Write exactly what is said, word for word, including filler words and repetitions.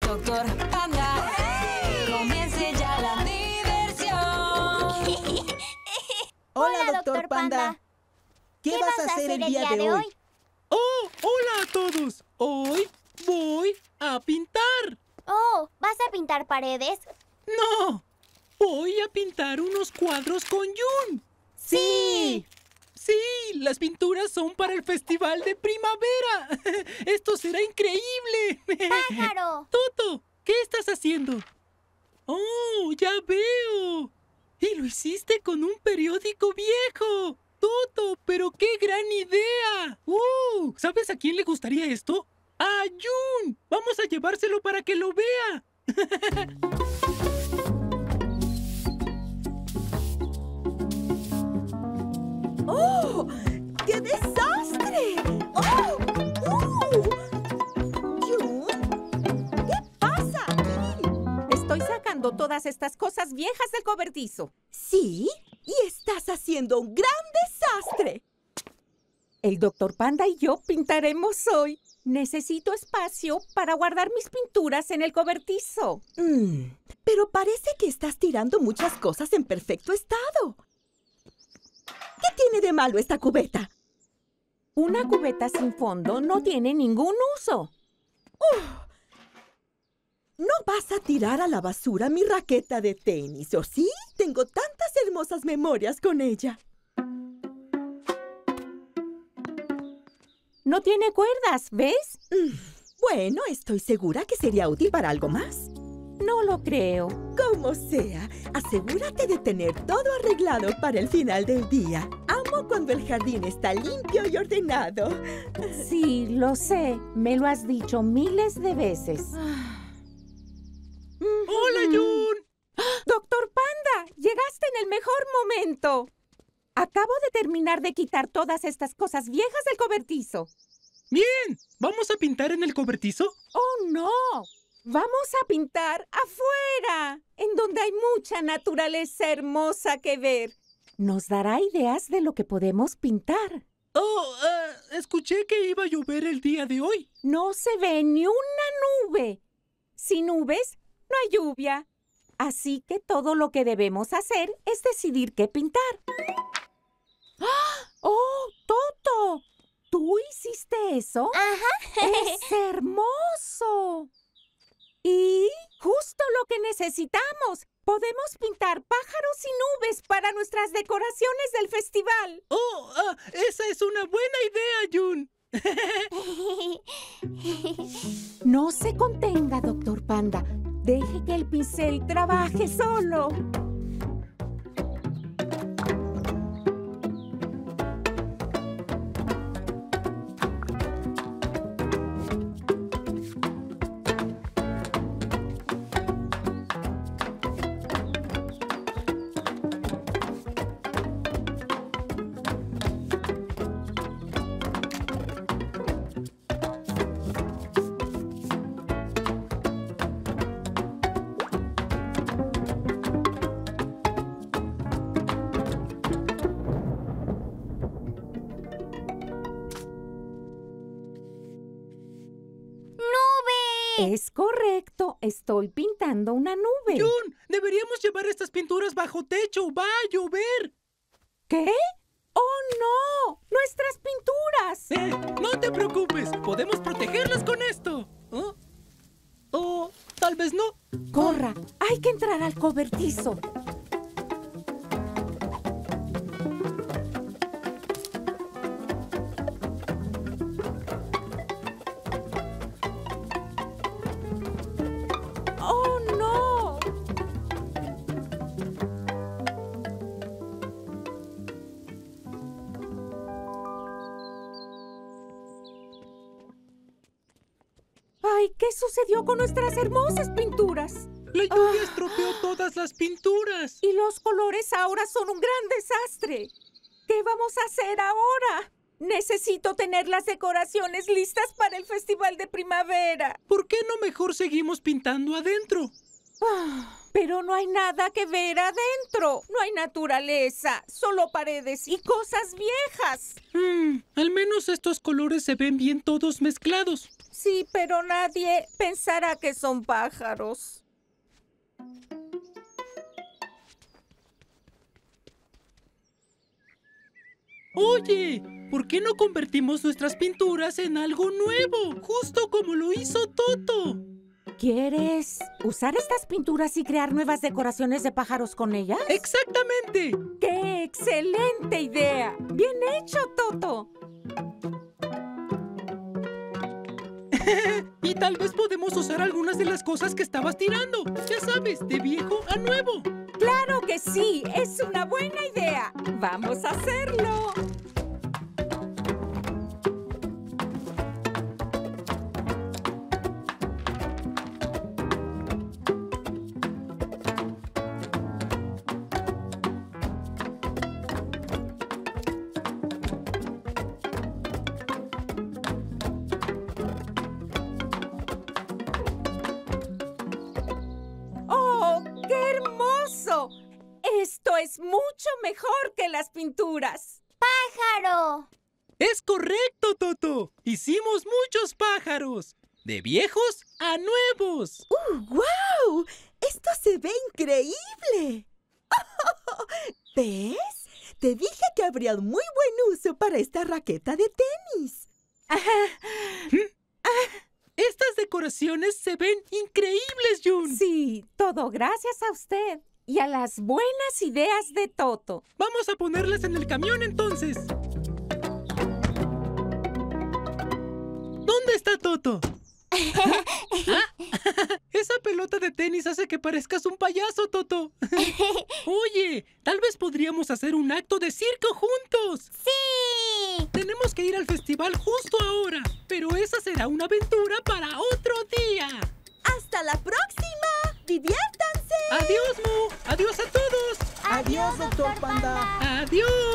Doctor Panda. ¡Hey! Comience ya la diversión. Hola, Hola Doctor Panda. Panda. ¿Qué, ¿Qué vas a hacer el día, el día de, hoy? de hoy? ¡Oh! ¡Hola a todos! Hoy voy a pintar. Oh, ¿vas a pintar paredes? ¡No! Voy a pintar unos cuadros con Jun. ¡Sí! Sí, las pinturas son para el festival de primavera. ¡Esto será increíble! ¡Pájaro! Toto, ¿qué estás haciendo? ¡Oh, ya veo! Y lo hiciste con un periódico viejo. Toto, pero qué gran idea. ¡Uh! ¿Sabes a quién le gustaría esto? ¡A Jun! Vamos a llevárselo para que lo vea. ¡Oh! ¡Qué desastre! ¡Oh! ¡Uh! ¿Jun? ¿Qué pasa aquí? Estoy sacando todas estas cosas viejas del cobertizo. ¿Sí? Y estás haciendo un gran desastre. El Doctor Panda y yo pintaremos hoy. Necesito espacio para guardar mis pinturas en el cobertizo. Mm, pero parece que estás tirando muchas cosas en perfecto estado. ¿Qué tiene de malo esta cubeta? Una cubeta sin fondo no tiene ningún uso. Uh, ¿No vas a tirar a la basura mi raqueta de tenis, o sí? Tengo tantas hermosas memorias con ella. No tiene cuerdas, ¿ves? Mm, bueno, estoy segura que sería útil para algo más. No lo creo. Como sea, asegúrate de tener todo arreglado para el final del día. Amo cuando el jardín está limpio y ordenado. Sí, lo sé. Me lo has dicho miles de veces. ¡Hola, Jun! ¡Doctor Panda! ¡Llegaste en el mejor momento! Acabo de terminar de quitar todas estas cosas viejas del cobertizo. ¡Bien! ¿Vamos a pintar en el cobertizo? ¡Oh, no! ¡Vamos a pintar afuera! En donde hay mucha naturaleza hermosa que ver. Nos dará ideas de lo que podemos pintar. Oh, uh, escuché que iba a llover el día de hoy. No se ve ni una nube. Sin nubes, no hay lluvia. Así que todo lo que debemos hacer es decidir qué pintar. ¡Oh, Toto! ¿Tú hiciste eso? ¡Ajá! ¡Es hermoso! Y justo lo que necesitamos. Podemos pintar pájaros y nubes para nuestras decoraciones del festival. ¡Oh! Uh, ¡Esa es una buena idea, Jun! No se contenga, Doctor Panda. Deje que el pincel trabaje solo. Es correcto. Estoy pintando una nube. Jun, deberíamos llevar estas pinturas bajo techo. ¡Va a llover! ¿Qué? ¡Oh, no! ¡Nuestras pinturas! Eh, no te preocupes. Podemos protegerlas con esto. ¿Oh? O tal vez no. Corra. Hay que entrar al cobertizo. ¡Oh, no! ¡Ay! ¿Qué sucedió con nuestras hermosas pinturas? La lluvia Ah. estropeó todas las pinturas. Y los colores ahora son un gran desastre. ¿Qué vamos a hacer ahora? Necesito tener las decoraciones listas para el festival de primavera. ¿Por qué no mejor seguimos pintando adentro? Ah, pero no hay nada que ver adentro. No hay naturaleza, solo paredes y cosas viejas. Hmm, al menos estos colores se ven bien todos mezclados. Sí, pero nadie pensará que son pájaros. Oye, ¿por qué no convertimos nuestras pinturas en algo nuevo? Justo como lo hizo Toto. ¿Quieres usar estas pinturas y crear nuevas decoraciones de pájaros con ellas? ¡Exactamente! ¡Qué excelente idea! ¡Bien hecho, Toto! Y tal vez podemos usar algunas de las cosas que estabas tirando. Ya sabes, de viejo a nuevo. ¡Claro que sí! ¡Es una buena idea! ¡Vamos a hacerlo! ¡Oh, qué hermoso! Esto es mucho mejor que las pinturas. ¡Pájaro! ¡Es correcto, Toto! Hicimos muchos pájaros. De viejos a nuevos. ¡Uh, guau! ¡Esto se ve increíble! ¿Ves? Te dije que habría un muy buen uso para esta raqueta de tenis. Estas decoraciones se ven increíbles, Jun. Sí, todo gracias a usted y a las buenas ideas de Toto. Vamos a ponerlas en el camión entonces. ¿Dónde está Toto? ¿Ah? Esa pelota de tenis hace que parezcas un payaso, Toto. Oye, tal vez podríamos hacer un acto de circo juntos. ¡Sí! Tenemos que ir al festival justo ahora, pero esa será una aventura para otro día. ¡Hasta la próxima! ¡Diviértanse! Adiós, Mo. Adiós a todos. ¡Adiós, doctor Panda! Adiós.